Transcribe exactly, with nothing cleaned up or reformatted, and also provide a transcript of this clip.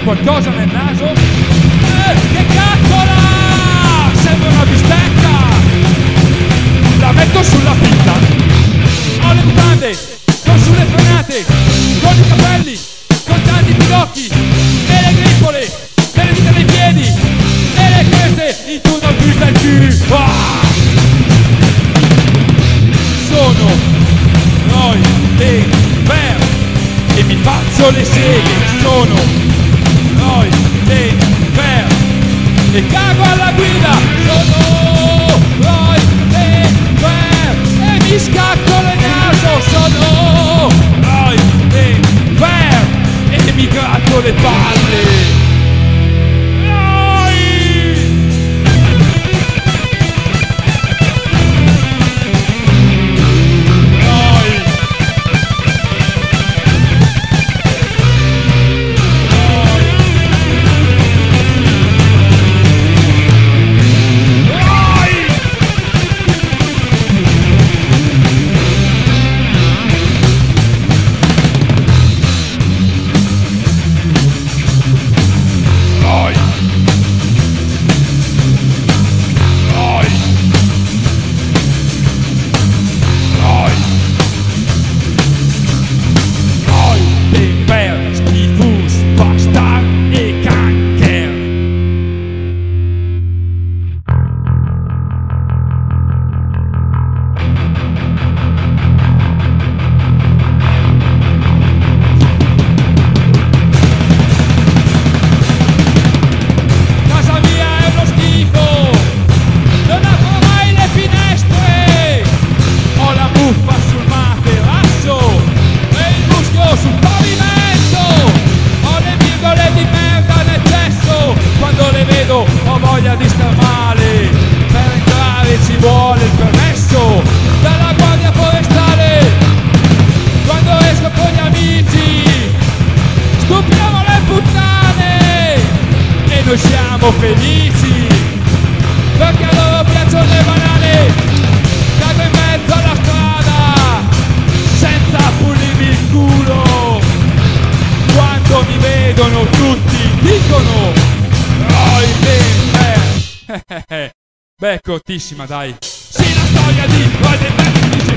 qualcosa nel naso? Eh, che cazzola! Sembra una bistecca! La metto sulla pizza! Ho le mutande, con sulle frenate, con i capelli, con tanti pidocchi, e le grippole, e le dita dei piedi, e le creste in tutto il freestyle. Ah! Sono Roy dei Ver e mi faccio le seghe. Sono Roy dei Ver e cago alla guida. Sono Roy dei Ver e mi scacco le naso. Sono Roy dei Ver e mi gratto le palle. Ho voglia di star male, per entrare ci vuole il permesso dalla guardia forestale. Quando esco con gli amici stupiamo le puttane e noi siamo felici perché a loro piacciono le banane. Cago in mezzo alla strada senza pulirmi il culo, quando mi vedono tutti dicono Roy dei Ver. Beh, cortissima, dai. Sì, la storia di Roy dei Ver.